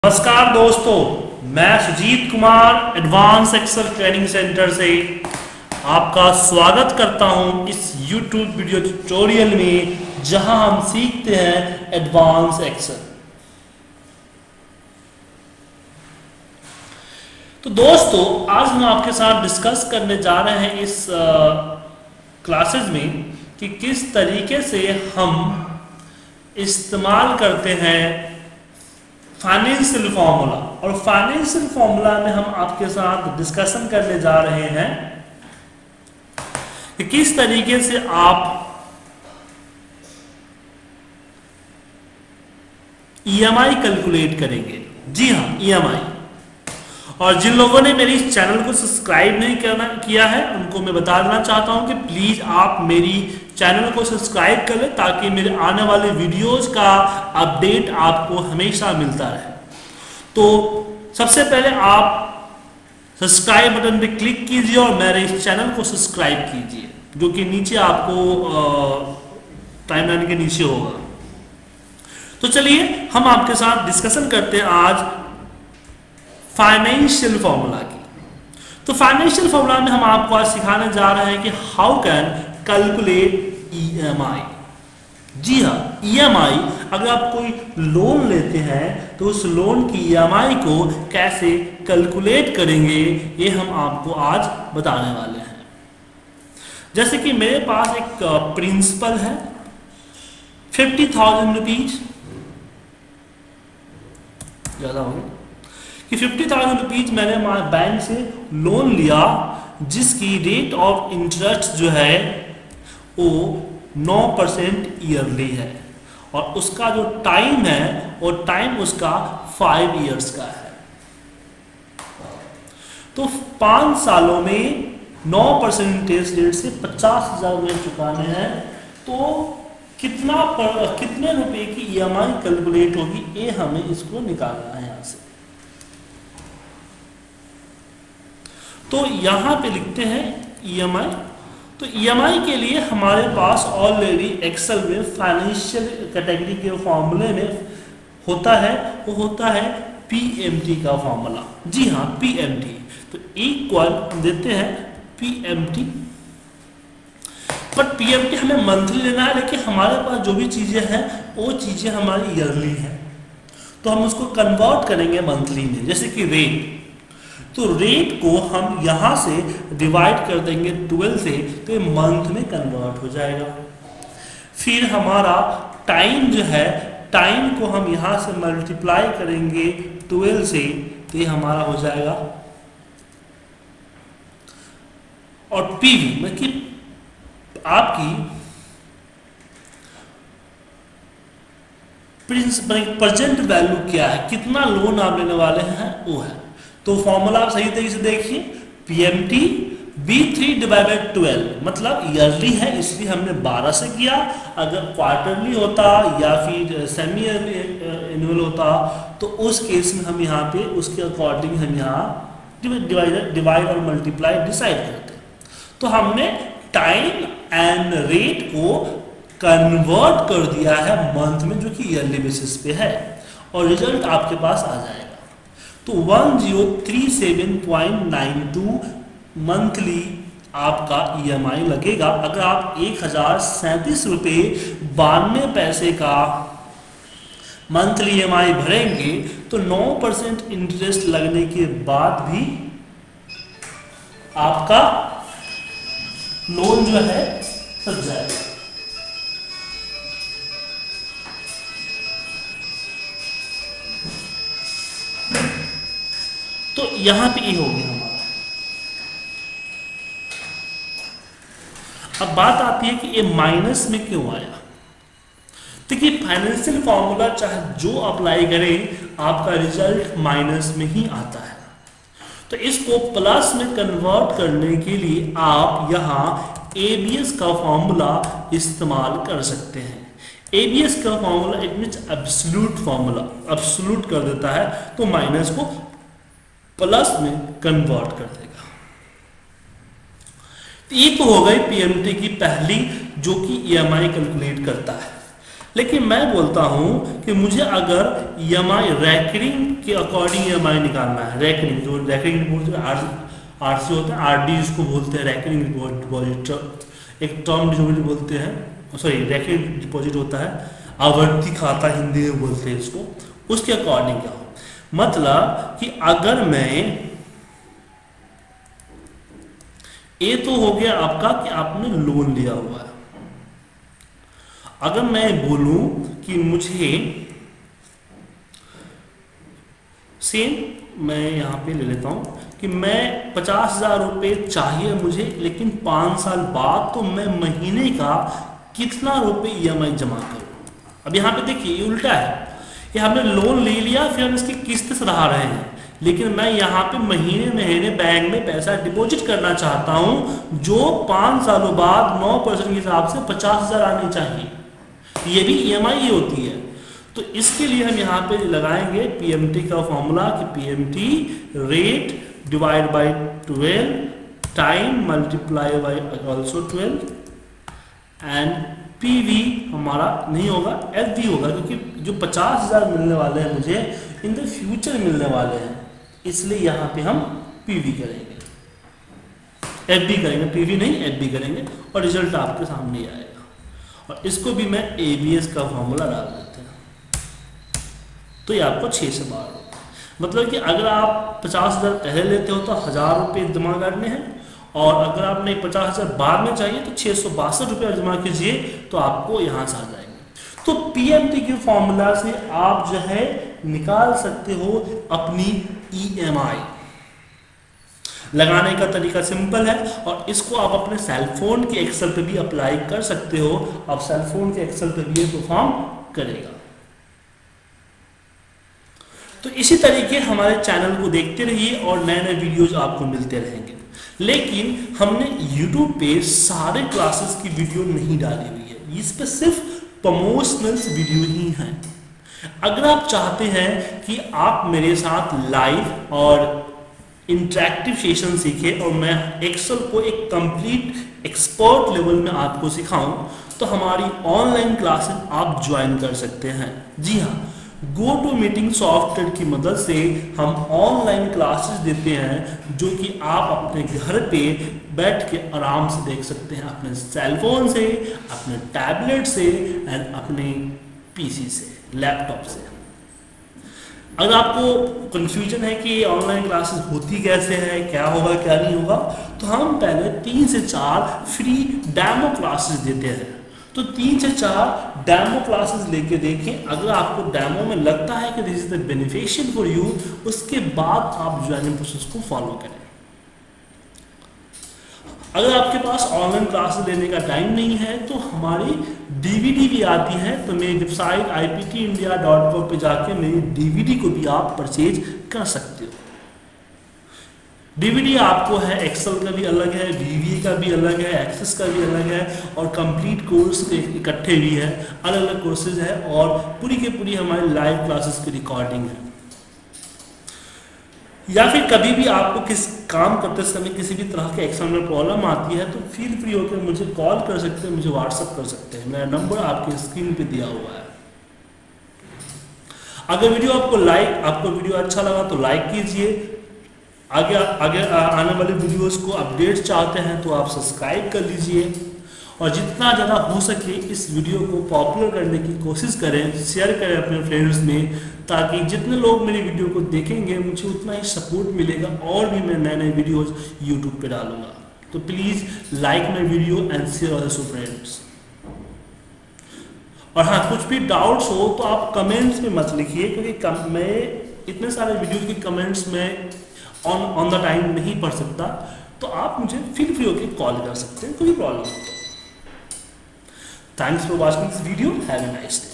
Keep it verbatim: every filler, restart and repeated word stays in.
नमस्कार दोस्तों, मैं Sujit Kumar advance Excel training centre से आपका स्वागत करता हूं इस YouTube वीडियो ट्यूटोरियल में, जहां हम सीखते हैं एडवांस एक्सेल। तो दोस्तों, आज हम आपके साथ डिस्कस करने जा रहे हैं इस क्लासेस में कि किस तरीके से हम इस्तेमाल करते हैं फाइनेंशियल फॉर्मूला। और फाइनेंशियल फॉर्मूला में हम आपके साथ डिस्कशन करने जा रहे हैं कि किस तरीके से आप ईएमआई कैलकुलेट करेंगे। जी हाँ, ईएमआई। और जिन लोगों ने मेरी इस चैनल को सब्सक्राइब नहीं करना किया है, उनको मैं बता देना चाहता हूं कि प्लीज आप मेरी चैनल को सब्सक्राइब कर लें, ताकि मेरे आने वाले वीडियोस का अपडेट आपको हमेशा मिलता रहे। तो सबसे पहले आप सब्सक्राइब बटन पे क्लिक कीजिए और मेरे इस चैनल को सब्सक्राइब कीजिए, जो कि नीचे आपको टाइमलाइन के नीचे होगा। तो चलिए हम आपके साथ डिस्कशन करते हैं आज फाइनेंशियल फॉर्मूला की। तो फाइनेंशियल फॉर्मूला में हम आपको आज सिखाने जा रहे हैं कि हाउ कैन कैलकुलेट ईएमआई। जी हाँ, ईएमआई, अगर आप कोई लोन लेते हैं तो उस लोन की ईएमआई को कैसे कैलकुलेट करेंगे, ये हम आपको आज बताने वाले हैं। जैसे कि मेरे पास एक प्रिंसिपल है फिफ्टी थाउजेंड रुपीज, ज्यादा हो गया कि फिफ्टी थाउजेंड रुपीज मैंने बैंक से लोन लिया, जिसकी रेट ऑफ इंटरेस्ट जो है वो नौ परसेंट ईयरली है, और उसका जो टाइम है वो टाइम उसका फाइव इयर्स का है। तो पांच सालों में नौ परसेंट इंटरेस्ट रेट से पचास हजार रुपये चुकाने हैं, तो कितना पर, कितने रुपए की ईएमआई कैलकुलेट होगी, ये हमें इसको निकालना है यहां से। तो यहां पे लिखते हैं ईएमआई। तो ईएमआई के लिए हमारे पास ऑलरेडी एक्सेल में फाइनेंशियल कैटेगरी के फॉर्मूले में होता है, वो होता है पीएमटी का फॉर्मूला। जी हाँ, पीएमटी। तो इक्वल हम देते हैं पीएमटी, बट पीएमटी हमें मंथली लेना है, लेकिन हमारे पास जो भी चीजें हैं वो चीजें हमारी ईयरली हैं, तो हम उसको कन्वर्ट करेंगे मंथली में। जैसे कि रेट, तो रेट को हम यहां से डिवाइड कर देंगे ट्वेल्व से, तो ये मंथ में कन्वर्ट हो जाएगा। फिर हमारा टाइम जो है, टाइम को हम यहां से मल्टीप्लाई करेंगे ट्वेल्व से, तो ये हमारा हो जाएगा। और पीवी मतलब आपकी प्रेजेंट वैल्यू क्या है, कितना लोन आप लेने वाले हैं, वो है। तो फॉर्मूला आप सही तरीके से देखिए, PMT B three divide by twelve, मतलब ईयरली है इसलिए हमने बारह से किया। अगर क्वार्टरली होता या फिर सेमी एनुअल होता तो उस केस में हम यहाँ पे उसके अकॉर्डिंग हम यहाँ डिवाइड डिवाइड और मल्टीप्लाई डिसाइड करते। तो हमने टाइम एंड रेट को कन्वर्ट कर दिया है मंथ में, जो कि ईयरली बेसिस पे है, और रिजल्ट आपके पास आ जाएगा। तो one zero three seven point nine two monthly आपका ईएमआई लगेगा। अगर आप एक हजार सैंतीस रुपये बानवे पैसे का मंथली ईएमआई भरेंगे, तो नौ परसेंट इंटरेस्ट लगने के बाद भी आपका लोन जो है सज जाएगा। तो यहां पे ये हो गया हमारा। अब बात आती है कि ये माइनस में क्यों आया। देखिए, फाइनेंशियल फॉर्मूला चाहे जो अप्लाई करें, आपका रिजल्ट माइनस में ही आता है। तो इसको प्लस में कन्वर्ट करने के लिए आप यहां एबीएस का फॉर्मूला इस्तेमाल कर सकते हैं। एबीएस का formula it means absolute formula, absolute कर देता है, तो माइनस को प्लस में कन्वर्ट कर देगा। तो ये तो हो गई पीएमटी की पहली, जो कि ईएमआई कैलकुलेट करता है। लेकिन मैं बोलता हूं कि मुझे अगर ई एम आई रैकरिंग के अकॉर्डिंग ई एम आई निकालना है, रैकरिंग जो रैकरिंग बोलते हैं आर सी होता है, आर डी इसको बोलते हैं, रैकरिंग डिपॉजिट एक टर्म डिपॉजिट बोलते हैं, सॉरी रैकरिंग डिपॉजिट होता है, आवर्ती खाता हिंदी में बोलते हैं इसको, उसके अकॉर्डिंग क्या हो। मतलब कि अगर मैं, ये तो हो गया आपका कि आपने लोन लिया हुआ है, अगर मैं बोलूं कि मुझे सेम मैं यहां पे ले लेता हूं कि मैं पचास हजार रुपये चाहिए मुझे, लेकिन पाँच साल बाद तो मैं महीने का कितना रुपए ई एम आई जमा करूं। अब यहाँ पे देखिए ये उल्टा है, ये हमने लोन ले लिया फिर हम इसकी किस्त सधा रहे हैं, लेकिन मैं यहाँ पे महीने महीने बैंक में पैसा डिपॉजिट करना चाहता हूँ जो पाँच सालों बाद नौ परसेंट के हिसाब से पचास हजार आनी चाहिए, ये भी ई एम आई ही होती है। तो इसके लिए हम यहाँ पे लगाएंगे पी एम टी का फॉर्मूला कि P M T rate divide by twelve time multiply by also twelve and P V हमारा नहीं होगा एफ वी होगा, क्योंकि जो पचास हजार मिलने वाले हैं मुझे इन द फ्यूचर मिलने वाले हैं, इसलिए यहाँ पे हम पी वी करेंगे, एफ बी करेंगे, पी वी नहीं एफ बी करेंगे और रिजल्ट आपके सामने ही आएगा। और इसको भी मैं ए बी एस का फॉर्मूला डाल देते हैं तो ये आपको छः से बारह होगा। मतलब कि अगर आप पचास हजार पहले लेते हो तो हजार रुपये जमा करने हैं, और अगर आपने पचास हजार बाद में चाहिए तो छः सौ बासठ रुपये जमा कीजिए तो आपको यहाँ से आ जाएंगे। तो पी एम टी के फॉर्मूला से आप जो है निकाल सकते हो अपनी ई एम आई। लगाने का तरीका सिंपल है और इसको आप अपने सेलफोन के एक्सेल पे भी अप्लाई कर सकते हो। आप सेलफोन के एक्सेल पे भी ये परफॉर्म करेगा। तो इसी तरीके हमारे चैनल को देखते रहिए और नए नए वीडियोज आपको मिलते रहेंगे। लेकिन हमने यूट्यूब पे सारे क्लासेस की वीडियो नहीं डाली हुई है, इस पे सिर्फ प्रमोशनल्स वीडियो ही हैं। अगर आप चाहते हैं कि आप मेरे साथ लाइव और इंटरेक्टिव सेशन सीखें और मैं एक्सेल को एक कंप्लीट एक्सपर्ट लेवल में आपको सिखाऊं, तो हमारी ऑनलाइन क्लासेस आप ज्वाइन कर सकते हैं। जी हाँ, गो टू मीटिंग सॉफ्टवेयर की मदद से हम ऑनलाइन क्लासेस देते हैं जो कि आप अपने घर पे बैठ के आराम से देख सकते हैं, अपने सेलफोन से, अपने टैबलेट से एंड अपने पीसी से, लैपटॉप से। अगर आपको कंफ्यूजन है कि ऑनलाइन क्लासेस होती कैसे हैं, क्या होगा क्या नहीं होगा, तो हम पहले तीन से चार फ्री डेमो क्लासेस देते हैं। तो तीन से चार डेमो क्लासेस लेके देखें। अगर आपको डेमो में लगता है कि this is the beneficial for you, उसके बाद आप ज्वाइनिंग प्रोसेस को फॉलो करें। अगर आपके पास ऑनलाइन क्लासेस लेने का टाइम नहीं है तो हमारी डीवीडी भी आती है, तो मेरी website I P T India dot com पे जाके मेरी डीवीडी को भी आप परचेज कर सकते हो। डीवीडी आपको है एक्सेल का भी अलग है, वीवीए का भी अलग है, एक्सेस का भी अलग है और कंप्लीट कोर्स इकट्ठे भी है, अलग अलग कोर्सेज है और पूरी की पूरी हमारी लाइव क्लासेस की रिकॉर्डिंग है। या फिर कभी भी आपको किस काम करते समय किसी भी तरह के एक्सेल में प्रॉब्लम आती है तो फील फ्री होकर मुझे कॉल कर सकते हैं, मुझे व्हाट्सअप कर सकते हैं। मेरा नंबर आपके स्क्रीन पे दिया हुआ है। अगर वीडियो आपको लाइक आपको वीडियो अच्छा लगा तो लाइक कीजिए। आगे आगे आने वाले वीडियोस को अपडेट्स चाहते हैं तो आप सब्सक्राइब कर लीजिए और जितना ज़्यादा हो सके इस वीडियो को पॉपुलर करने की कोशिश करें, शेयर करें अपने फ्रेंड्स में, ताकि जितने लोग मेरी वीडियो को देखेंगे मुझे उतना ही सपोर्ट मिलेगा और भी मैं नए नए वीडियोस यूट्यूब पे डालूंगा। तो please like my video and share also friends. और हाँ, कुछ भी डाउट्स हो तो आप कमेंट्स में मत लिखिए, क्योंकि मैं इतने सारे वीडियो के कमेंट्स में ऑन ऑन द टाइम नहीं पढ़ सकता, तो आप मुझे फील फ्री होकर कॉल कर सकते हैं, कोई प्रॉब्लम नहीं। Thanks for watching this video, have a nice day.